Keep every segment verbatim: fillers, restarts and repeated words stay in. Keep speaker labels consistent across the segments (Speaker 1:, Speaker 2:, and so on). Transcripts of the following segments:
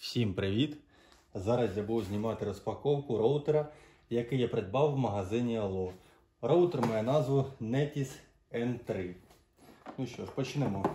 Speaker 1: Всім привіт! Зараз я буду знімати розпаковку роутера, який я придбав в магазині Allo. Роутер має назву Netis ен три. Ну що ж, почнемо.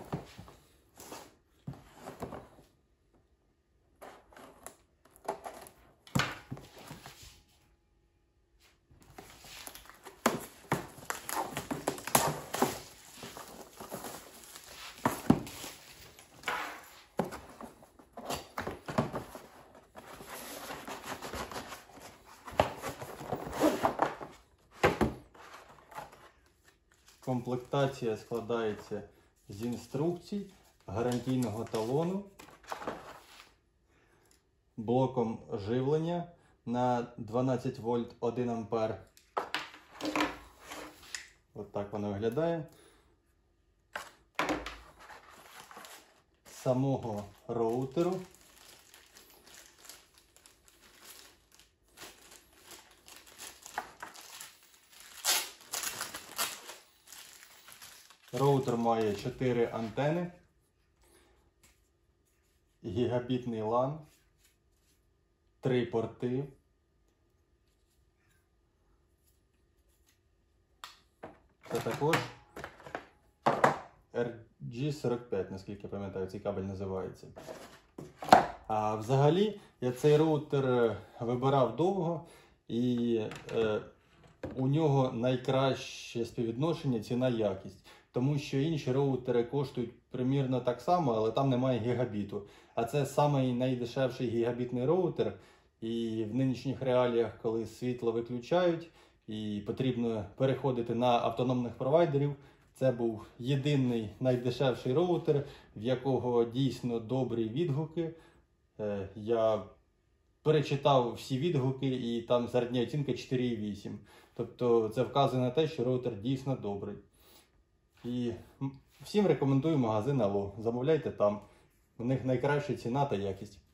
Speaker 1: Комплектація складається з інструкцій, гарантійного талону, блоком живлення на дванадцять вольт один ампер. Ось так воно виглядає. Самого роутеру. Роутер має чотири антени, гігабітний лан, три порти, та також ар джі сорок п'ять, наскільки я пам'ятаю, цей кабель називається. А взагалі я цей роутер вибирав довго і е, у нього найкраще співвідношення ціна-якість. Тому що інші роутери коштують примірно так само, але там немає гігабіту. А це самий найдешевший гігабітний роутер. І в нинішніх реаліях, коли світло виключають і потрібно переходити на автономних провайдерів, це був єдиний найдешевший роутер, в якого дійсно добрі відгуки. Я перечитав всі відгуки і там середня оцінка чотири цілих вісім. Тобто це вказує на те, що роутер дійсно добрий. І всім рекомендую магазин Allo. Замовляйте там. У них найкраща ціна та якість.